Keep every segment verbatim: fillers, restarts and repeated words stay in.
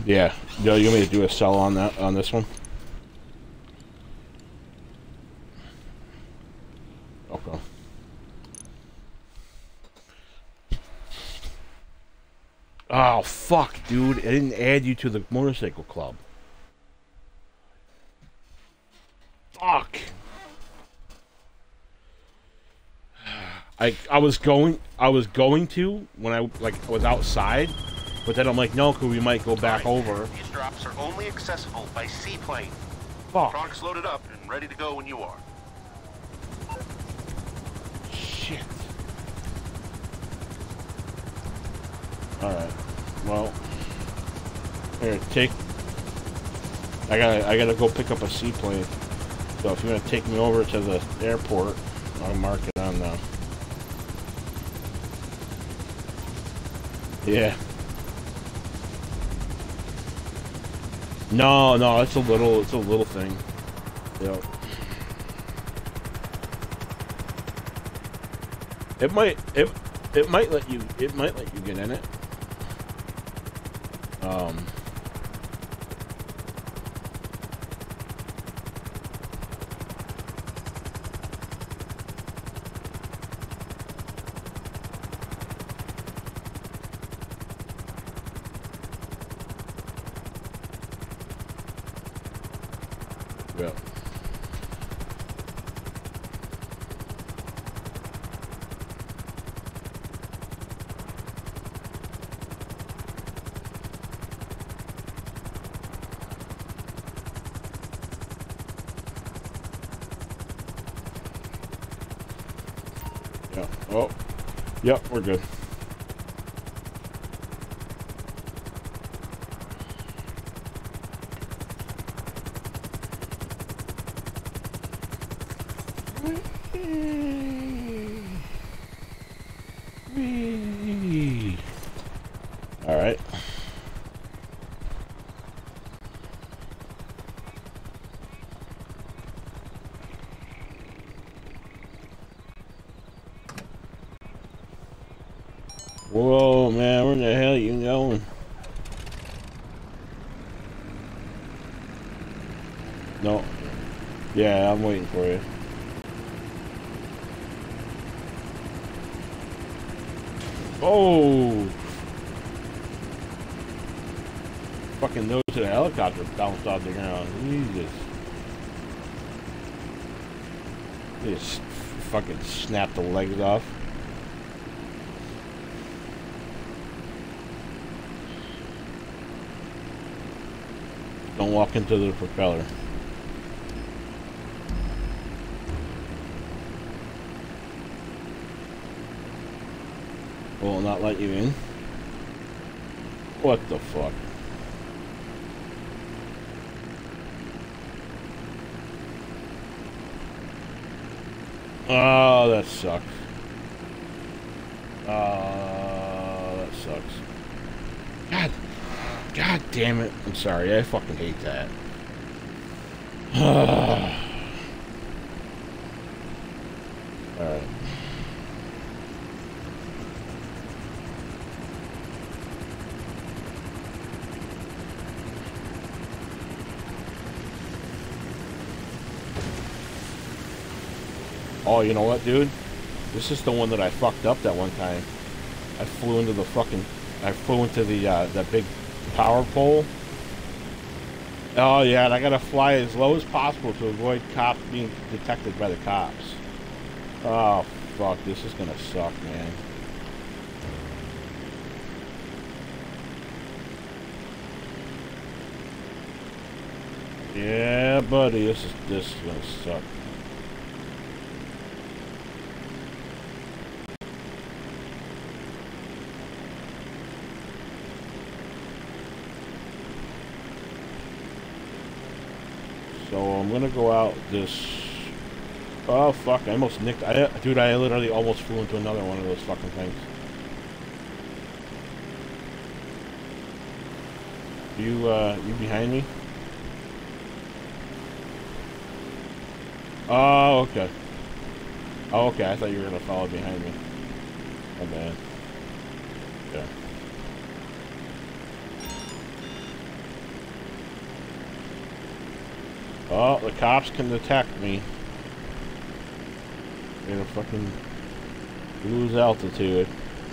Yeah. Yo, you want me to do a sell on that on this one? Okay. Oh fuck, dude! I didn't add you to the motorcycle club. Fuck. I I was going I was going to when I like was outside, but then I'm like, no, because we might go back right. over. These drops are only accessible by seaplane. Fuck. Trunk's loaded up and ready to go when you are. Shit. All right. Well, here, take. I gotta I gotta go pick up a seaplane. So if you want to take me over to the airport, I'll mark it on now. Yeah. No, no, it's a little, it's a little thing. Yep. It might, it, it might let you, it might let you get in it. Um. Yeah. Yeah. Oh. Yep, we're good. All right. Whoa, man, where the hell are you going? No. Yeah, I'm waiting for you. Oh! Fucking nose to the helicopter bounced off the ground. Jesus. They just fucking snapped the legs off. Don't walk into the propeller. Will it not let you in? What the fuck? Oh, that sucks. Oh, that sucks. God, God damn it. I'm sorry, I fucking hate that. Alright. Oh, you know what, dude? This is the one that I fucked up that one time. I flew into the fucking... I flew into the, uh, that big power pole. Oh, yeah, and I gotta fly as low as possible to avoid cops being detected by the cops. Oh, fuck, this is gonna suck, man. Yeah, buddy, this is, this is gonna suck. So I'm gonna go out this. Oh fuck! I almost nicked. I, dude, I literally almost flew into another one of those fucking things. You, uh, you behind me? Oh, okay. Oh, okay. I thought you were gonna follow behind me. My bad. Yeah. Oh, the cops can detect me. I'm gonna fucking lose altitude.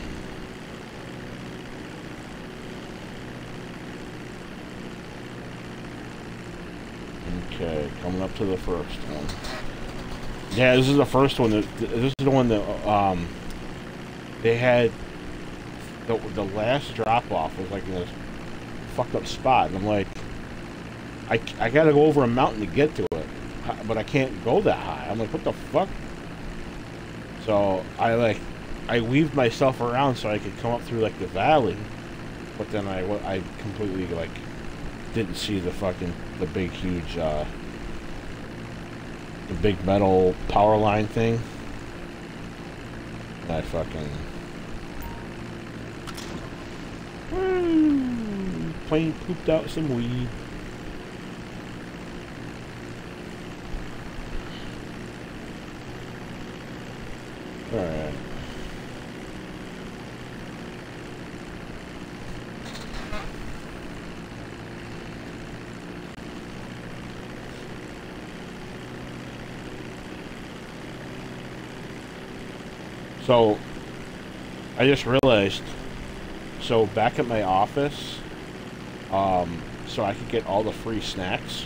Okay, coming up to the first one. Yeah, this is the first one. That, this is the one that um they had. The the last drop off was like in this fucked up spot, and I'm like, I I gotta go over a mountain to get to it, but I can't go that high. I'm like, what the fuck? So I like I weaved myself around so I could come up through like the valley, but then I I completely like didn't see the fucking the big huge uh, the big metal power line thing. And I fucking woo, plane pooped out some weed. All right. So, I just realized, so back at my office, um, so I could get all the free snacks.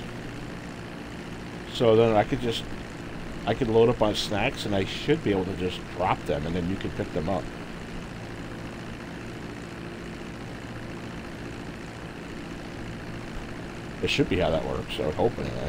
So then I could just, I could load up on snacks and I should be able to just drop them and then you can pick them up. It should be how that works, I would hope anyway.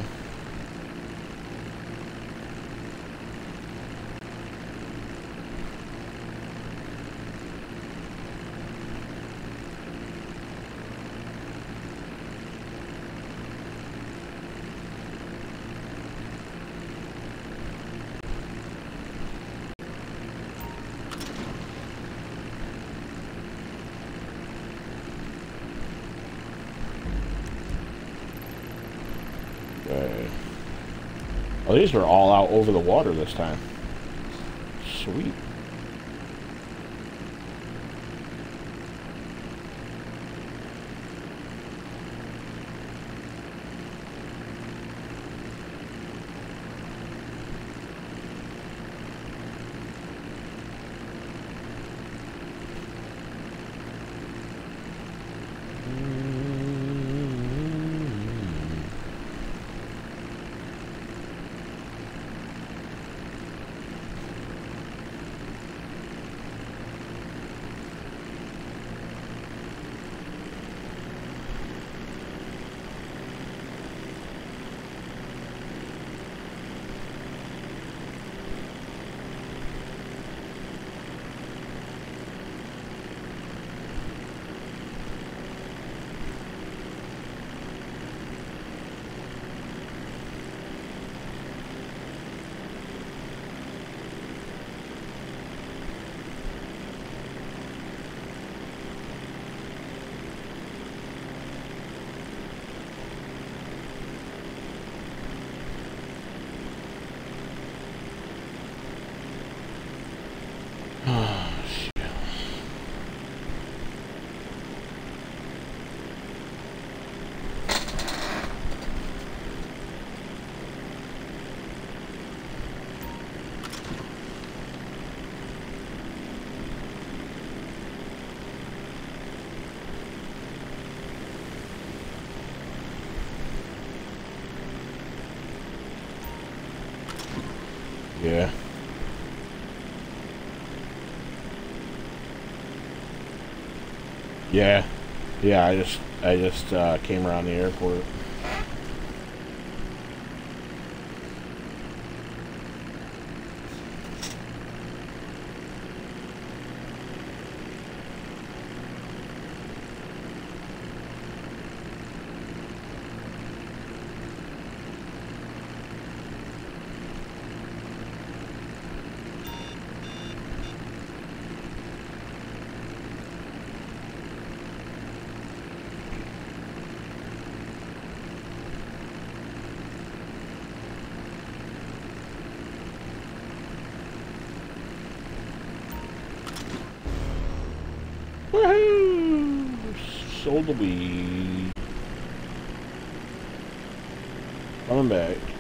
Oh, these are all out over the water this time. Sweet. Yeah. Yeah. Yeah, I just I just uh, came around the airport. Woohoo! Sold the weed. Coming back.